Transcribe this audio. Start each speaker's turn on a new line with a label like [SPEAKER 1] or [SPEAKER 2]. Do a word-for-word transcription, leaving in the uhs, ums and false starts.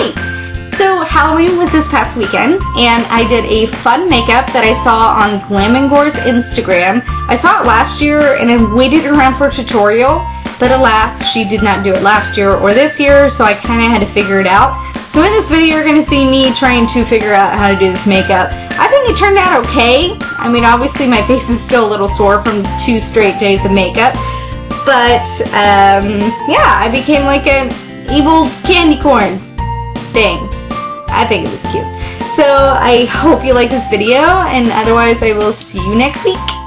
[SPEAKER 1] Hi! So Halloween was this past weekend, and I did a fun makeup that I saw on Glam and Gore's Instagram. I saw it last year and I waited around for a tutorial, but alas, she did not do it last year or this year, so I kind of had to figure it out. So in this video, you're going to see me trying to figure out how to do this makeup. I think it turned out okay. I mean, obviously my face is still a little sore from two straight days of makeup, but um, yeah, I became like an evil candy corn thing. I think it was cute. So I hope you like this video, and otherwise I will see you next week.